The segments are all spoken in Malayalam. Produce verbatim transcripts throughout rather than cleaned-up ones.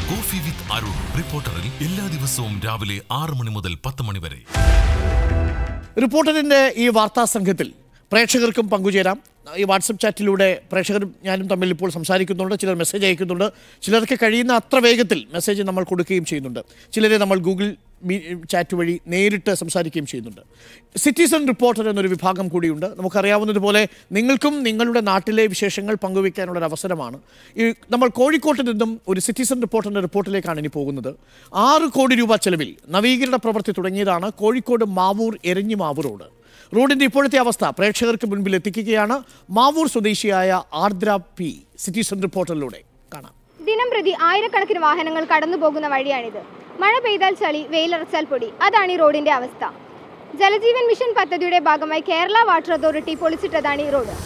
കോഫി വിത്ത് അരുൺ റിപ്പോർട്ടറിൽ എല്ലാ ദിവസവും രാവിലെ ആറ് മണി മുതൽ പത്ത് മണി വരെ. റിപ്പോർട്ടറിന്റെ ഈ വാർത്താ സംഘത്തിൽ പ്രേക്ഷകർക്കും പങ്കുചേരാം. ഈ വാട്സപ്പ് ചാറ്റിലൂടെ പ്രേക്ഷകരും ഞാനും തമ്മിൽ ഇപ്പോൾ സംസാരിക്കുന്നുണ്ട്. ചിലർ മെസ്സേജ് അയക്കുന്നുണ്ട്. ചിലർക്ക് കഴിയുന്ന അത്ര വേഗത്തിൽ മെസ്സേജ് നമ്മൾ കൊടുക്കുകയും ചെയ്യുന്നുണ്ട്. ചിലരെ നമ്മൾ ഗൂഗിൾ ചാറ്റ് വഴി നേരിട്ട് സംസാരിക്കുകയും ചെയ്യുന്നുണ്ട്. സിറ്റിസൺ റിപ്പോർട്ടർ എന്നൊരു വിഭാഗം കൂടിയുണ്ട്. നമുക്കറിയാവുന്നതുപോലെ നിങ്ങൾക്കും നിങ്ങളുടെ നാട്ടിലെ വിശേഷങ്ങൾ പങ്കുവയ്ക്കാനുള്ളൊരു അവസരമാണ്. ഈ നമ്മൾ കോഴിക്കോട്ട് നിന്നും ഒരു സിറ്റിസൺ റിപ്പോർട്ടറിൻ്റെ റിപ്പോർട്ടിലേക്കാണ് ഇനി പോകുന്നത്. ആറ് കോടി രൂപ ചെലവിൽ നവീകരണ പ്രവൃത്തി തുടങ്ങിയതാണ് കോഴിക്കോട് മാവൂർ എരഞ്ഞിമാവ് റോഡ്. റോഡിൻ്റെ ഇപ്പോഴത്തെ അവസ്ഥ പ്രേക്ഷകർക്ക് മുൻപിൽ എത്തിക്കുകയാണ് മാവൂർ സ്വദേശിയായ ആർദ്ര പി സിറ്റിസൺ റിപ്പോർട്ടറിലൂടെ കാണാം. ദിനം പ്രതി ആയിരക്കണക്കിന് വാഹനങ്ങൾ കടന്നു പോകുന്ന വഴിയാണിത്. മഴ പെയ്താൽ ചളി, വെയിലറച്ചാൽ പൊടി, അതാണ് ഈ റോഡിന്റെ അവസ്ഥ. ജലജീവൻ മിഷൻ പദ്ധതിയുടെ ഭാഗമായി കേരള വാട്ടർ അതോറിറ്റി പൊളിച്ചിട്ടതാണ് ഈ റോഡ്.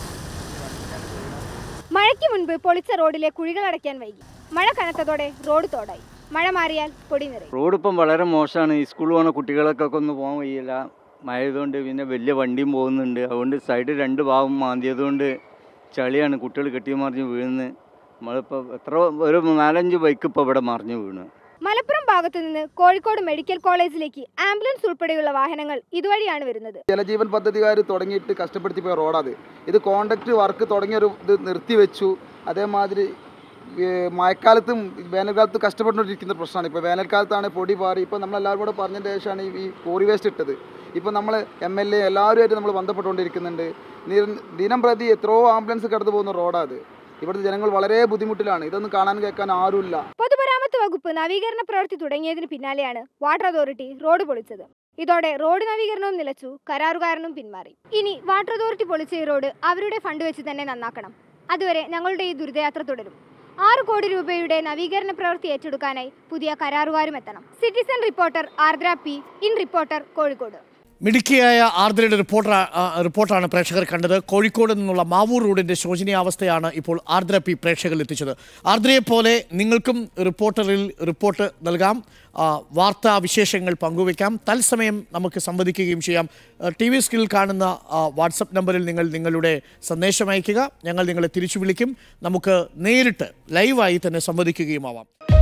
മഴയ്ക്ക് മുൻപ് പൊളിച്ച റോഡിലെ കുഴികൾ അടയ്ക്കാൻ വൈകി. മഴ കനത്തതോടെ റോഡ് തോടായി. മഴ മാറിയാൽ പൊടി നിറയും. റോഡ് ഇപ്പം വളരെ മോശമാണ്. ഈ സ്കൂളിൽ പോകുന്ന കുട്ടികൾക്കൊക്കെ ഒന്ന് പോകാൻ വയ്യില്ല. മഴയതുകൊണ്ട് പിന്നെ വലിയ വണ്ടിയും പോകുന്നുണ്ട്. അതുകൊണ്ട് സൈഡ് രണ്ട് ഭാഗം മാന്തിയതുകൊണ്ട് ചളിയാണ്. കുട്ടികൾ കെട്ടി മറിഞ്ഞ് വീഴുന്നത്. നമ്മളിപ്പോൾ എത്ര ഒരു നാലഞ്ച് ബൈക്ക് ഇപ്പോൾ ഇവിടെ മറിഞ്ഞ് വീണ്. മലപ്പുറം ഭാഗത്തു നിന്ന് കോഴിക്കോട് മെഡിക്കൽ കോളേജിലേക്ക് ആംബുലൻസ് ഉൾപ്പെടെയുള്ള വാഹനങ്ങൾ ഇതുവഴിയാണ് വരുന്നത്. ജലജീവൻ പദ്ധതിക്കാർ തുടങ്ങിയിട്ട് കഷ്ടപ്പെടുത്തി പോയ റോഡാത്. ഇത് കോൺട്രാക്ട് വർക്ക് തുടങ്ങിയൊരു ഇത് നിർത്തിവെച്ചു. അതേമാതിരി മഴക്കാലത്തും വേനൽക്കാലത്തും കഷ്ടപ്പെട്ടുകൊണ്ടിരിക്കുന്ന പ്രശ്നമാണ്. ഇപ്പോൾ വേനൽക്കാലത്താണ് പൊടി പാറി. ഇപ്പോൾ നമ്മളെല്ലാവരും കൂടെ പറഞ്ഞതിന് ശേഷമാണ് ഈ കോറി വേസ്റ്റ് ഇട്ടത്. ഇപ്പോൾ നമ്മൾ എം എൽ എ എല്ലാവരുമായിട്ട് നമ്മൾ ബന്ധപ്പെട്ടുകൊണ്ടിരിക്കുന്നുണ്ട്. ദിനം പ്രതി എത്രയോ ആംബുലൻസ് കടന്നു പോകുന്ന റോഡാത്. ഇവിടുത്തെ ജനങ്ങൾ വളരെ ബുദ്ധിമുട്ടിലാണ്. ഇതൊന്നും കാണാൻ കേൾക്കാൻ ആരുമില്ല. പൊതുമരാമത്ത് വകുപ്പ് നവീകരണ പ്രവൃത്തി തുടങ്ങിയതിന് പിന്നാലെയാണ് വാട്ടർ അതോറിറ്റി റോഡ് പൊളിച്ചത്. ഇതോടെ റോഡ് നവീകരണവും നിലച്ചു, കരാറുകാരനും പിന്മാറി. ഇനി വാട്ടർ അതോറിറ്റി പൊളിച്ച ഈ റോഡ് അവരുടെ ഫണ്ട് വെച്ച് തന്നെ നന്നാക്കണം. അതുവരെ ഞങ്ങളുടെ ഈ ദുരിതയാത്ര തുടരും. ആറ് കോടി രൂപയുടെ നവീകരണ പ്രവൃത്തി ഏറ്റെടുക്കാനായി പുതിയ കരാറുകാരും എത്തണം. Citizen reporter Ardra P, in reporter Kozhikode. മിടുക്കിയായ ആർദ്രയുടെ റിപ്പോർട്ടർ റിപ്പോർട്ടാണ് പ്രേക്ഷകർ കണ്ടത്. കോഴിക്കോട് നിന്നുള്ള മാവൂർ റോഡിൻ്റെ ശോചനീയാവസ്ഥയാണ് ഇപ്പോൾ ആർദ്ര പി പ്രേക്ഷകരിൽ എത്തിച്ചത്. ആർദ്രയെപ്പോലെ നിങ്ങൾക്കും റിപ്പോർട്ടറിൽ റിപ്പോർട്ട് നൽകാം, വാർത്താ വിശേഷങ്ങൾ പങ്കുവയ്ക്കാം, തത്സമയം നമുക്ക് സംവദിക്കുകയും ചെയ്യാം. ടി വി സ്ക്രീനിൽ കാണുന്ന വാട്സപ്പ് നമ്പറിൽ നിങ്ങൾ നിങ്ങളുടെ സന്ദേശം അയയ്ക്കുക. ഞങ്ങൾ നിങ്ങളെ തിരിച്ചു വിളിക്കും. നമുക്ക് നേരിട്ട് ലൈവായി തന്നെ സംവദിക്കുകയുമാവാം.